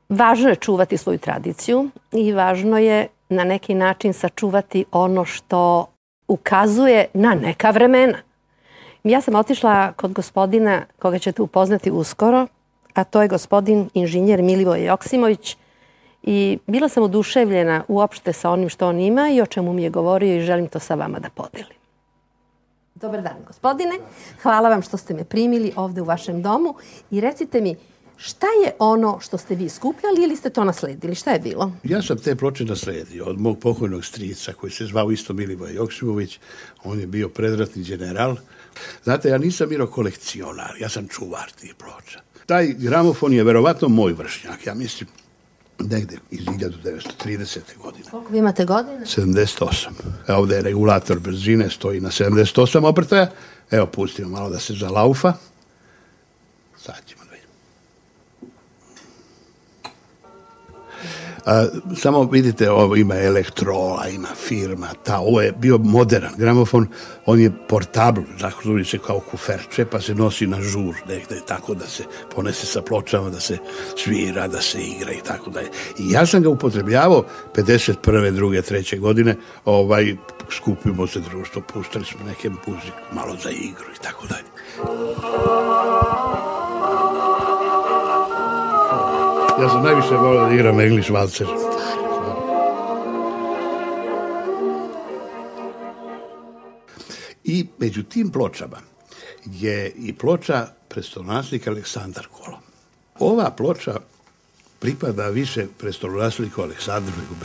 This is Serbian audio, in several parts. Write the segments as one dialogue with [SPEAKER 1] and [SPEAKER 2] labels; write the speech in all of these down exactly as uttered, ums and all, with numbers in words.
[SPEAKER 1] Važno je čuvati svoju tradiciju i važno je na neki način sačuvati ono što ukazuje na neka vremena. Ja sam otišla kod gospodina koga ćete upoznati uskoro, a to je gospodin inženjer Milivoje Joksimović, i bila sam oduševljena uopšte sa onim što on ima i o čemu mi je govorio i želim to sa vama da podelim. Dobar dan, gospodine. Hvala vam što ste me primili ovde u vašem domu i recite mi, šta je ono što ste vi skupljali ili ste to nasledili? Šta je bilo?
[SPEAKER 2] Ja sam te ploče nasledio od mog pokojnog strica koji se zvao isto Milivoje Joksimović. On je bio predratni general. Znate, ja nisam bilo kolekcionar, ja sam čuvar tih ploča. Taj gramofon je verovatno moj vršnjak, ja mislim negde iz hiljadu devetsto tridesete. godine.
[SPEAKER 1] Koliko vi imate godine?
[SPEAKER 2] sedamdeset osam. Evo ovde je regulator brzine, stoji na sedamdeset osam obrtaja. Evo, pustimo malo da se zalaufa. Sad ćemo da vidimo. A, samo vidite, ovo ima Elektrola, ima firma, ta, ovo je bio modern gramofon, on je portabl, zaključi se kao kuferče, pa se nosi na žur negde, tako da se ponese sa pločama, da se svira, da se igra i tako dalje. I ja sam ga upotrebljavao pedeset prve, druge, treće godine, ovaj, skupimo se društvo, pustili smo neke muziku, malo za igru i tako dalje. Ja sam najviše volio da igram English valcer. I među tim pločama je i ploča prestolonaslednika Aleksandar Kolom. Ova ploča pripada više prestolonasledniku Aleksandru nego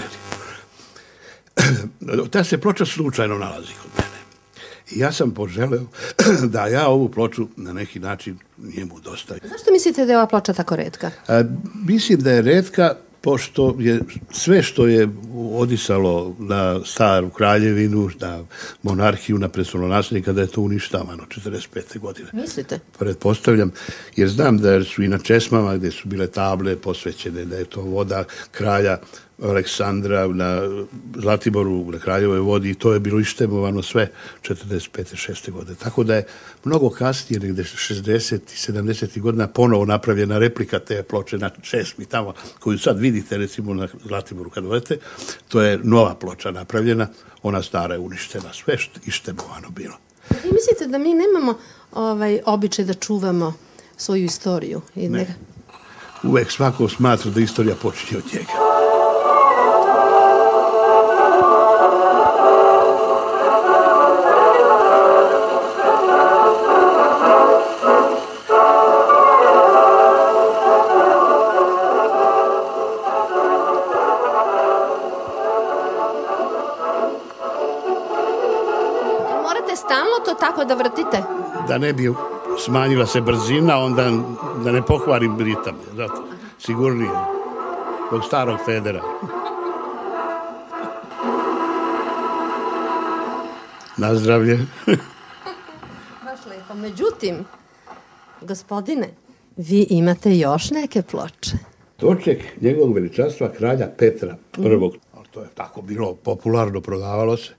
[SPEAKER 2] meni. Ta se ploča slučajno nalazi kod mene. I ja sam poželeo da ja ovu ploču na neki način njemu dostavim.
[SPEAKER 1] Zašto mislite da je ova ploča tako retka?
[SPEAKER 2] A, mislim da je retka pošto je sve što je odisalo na staru kraljevinu, na monarhiju, na prestolonaslednika, da je to uništavano četrdeset pete. godine.
[SPEAKER 1] Mislite?
[SPEAKER 2] Pretpostavljam, jer znam da su i na česmama gde su bile table posvećene, da je to voda kralja Aleksandra na Zlatiboru, na Kraljevoj vodi, i to je bilo ištemovano sve četrdeset pete. šeste. godine. Tako da je mnogo kasnije, negde šezdesetih i sedamdesetih. godina, ponovo napravljena replika te ploče na česmi tamo, koju sad vidite, recimo na Zlatiboru kad odete, to je nova ploča napravljena, ona stara je uništena, sve ištemovano bilo.
[SPEAKER 1] Vi mislite da mi nemamo ovaj, običaj da čuvamo svoju istoriju? I
[SPEAKER 2] ne. Uvek svako smatra da istorija počinje od njega.
[SPEAKER 1] Tako da vrtite?
[SPEAKER 2] Da ne bi smanjila se brzina, onda da ne pokvarim ritam. Zato, sigurnije. Od starog Federa. Nazdravlje.
[SPEAKER 1] Baš lepo. Međutim, gospodine, vi imate još neke ploče.
[SPEAKER 2] Toček njegovog veličanstva kralja Petra prvog. Mm. To je tako bilo popularno, prodavalo se.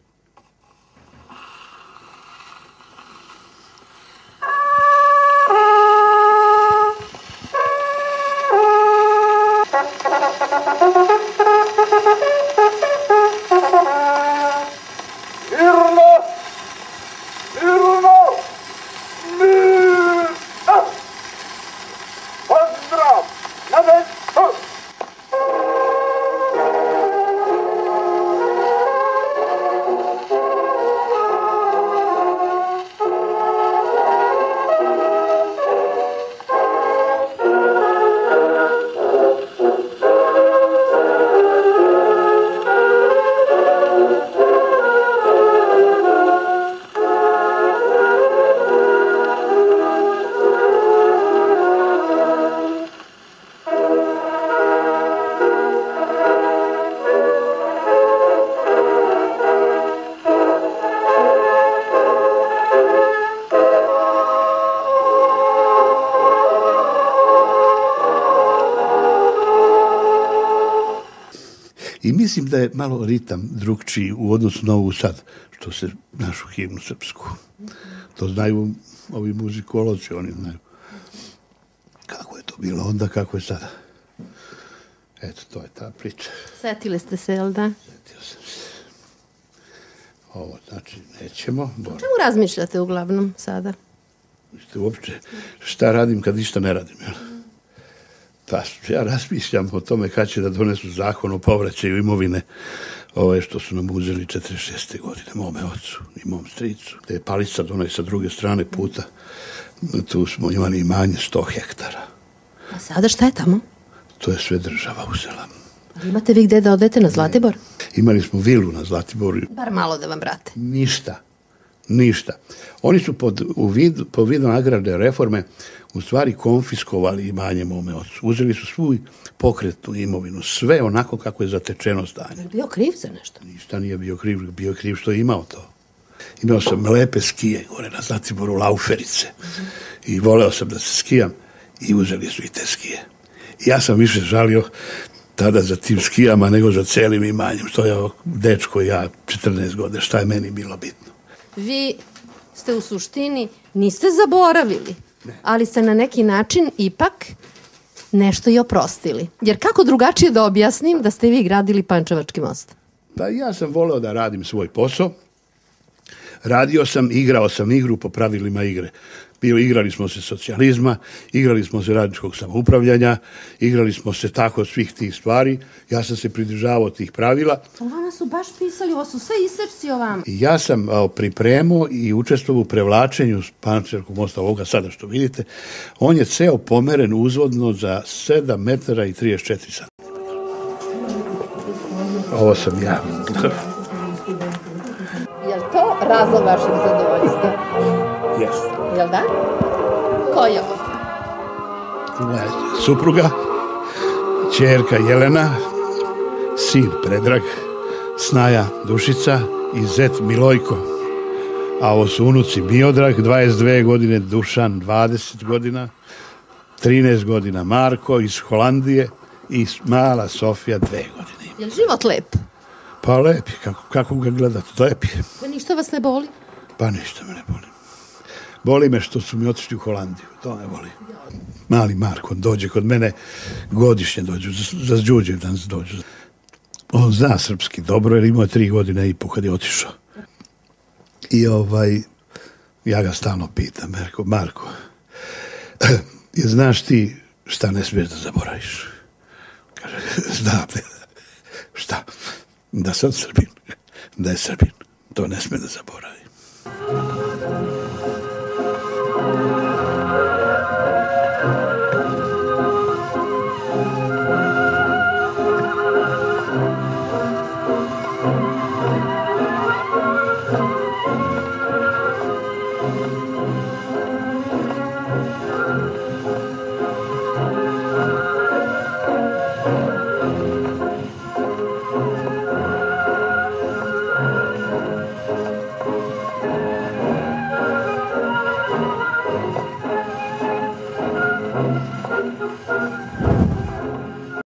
[SPEAKER 2] I mislim da je malo ritam drugčiji u odnosu na ovu sad, što se našu himnu srpsku. To znaju ovi muzikolozi, oni znaju kako je to bilo onda, kako je sada. Eto, to je ta priča.
[SPEAKER 1] Setili ste se, jel da?
[SPEAKER 2] Setio sam se. Ovo, znači, nećemo.
[SPEAKER 1] O čemu razmišljate uglavnom sada?
[SPEAKER 2] Mislite, uopće, šta radim kad ništa ne radim, jel? Pa, ja razmišljam o tome kad će da donesu zakon o povraćaju imovine, ove što su nam uzeli četrdeset šeste godine, mome ocu i mom stricu. Te je palica donaj sa druge strane puta. Tu smo imali imanje sto hektara.
[SPEAKER 1] A sada šta je tamo?
[SPEAKER 2] To je sve država uzela.
[SPEAKER 1] Ali imate vi gde da odete na Zlatibor?
[SPEAKER 2] Imali smo vilu na Zlatiboru.
[SPEAKER 1] Bar malo da vam vrate.
[SPEAKER 2] Ništa. Ništa. Oni su pod, u vid, po vidu agrarne reforme u stvari konfiskovali imanje mome ocu. Uzeli su svu pokretnu imovinu. Sve onako kako je zatečeno stanje.
[SPEAKER 1] Je bio kriv za nešto?
[SPEAKER 2] Ništa nije bio kriv. Bio kriv što je imao to. Imao sam lepe skije gore na Zlatiboru, lauferice. Mm-hmm. I voleo sam da se skijam i uzeli su i te skije. I ja sam više žalio tada za tim skijama nego za celim imanjem. Što je dečko ja, četrnaest godina, šta je meni bilo bitno.
[SPEAKER 1] Vi ste u suštini, niste zaboravili, ne. Ali ste na neki način ipak nešto i oprostili. Jer kako drugačije da objasnim da ste vi gradili Pančevački most?
[SPEAKER 2] Pa ja sam voleo da radim svoj posao. Radio sam, igrao sam igru po pravilima igre. Bio, igrali smo se socijalizma, igrali smo se radničkog samoupravljanja, igrali smo se tako svih tih stvari. Ja sam se pridržavao tih pravila.
[SPEAKER 1] O vama su baš pisali, ovo su sve isečci o vama.
[SPEAKER 2] I ja sam pripremao i učestvovao u prevlačenju Pančevačkog mosta, ovoga sada što vidite. On je ceo pomeren uzvodno za sedam metara i trideset četiri santimetra. Ovo sam ja.
[SPEAKER 1] Je li to razlog vašeg zadovoljstva?
[SPEAKER 2] Jeste.
[SPEAKER 1] Jel da? Ko je ovo?
[SPEAKER 2] Moja supruga, ćerka Jelena, sin Predrag, snaja Dušica i zet Milojko. A ovo su unuci Miodrag, dvadeset dve godine, Dušan, dvadeset godina, trinaest godina Marko iz Holandije i mala Sofija, dve godine.
[SPEAKER 1] Je li život lep?
[SPEAKER 2] Pa lep je, kako, kako ga gledate, lep je.
[SPEAKER 1] Pa ništa vas ne boli?
[SPEAKER 2] Pa ništa me ne boli. Boli me što su mi otišli u Holandiju, to me boli. Mali Marko dođe kod mene, godišnje dođu, za Đurđevdan dođu. On zna srpski dobro, jer imao je tri godine i po kad je otišao. I ovaj, ja ga stalno pitam, Marko, Marko, je znaš ti šta ne smiješ da zaboraviš? Kaže, znam, šta? Da sam Srbin, da je Srbin, to ne smije da zaboravi.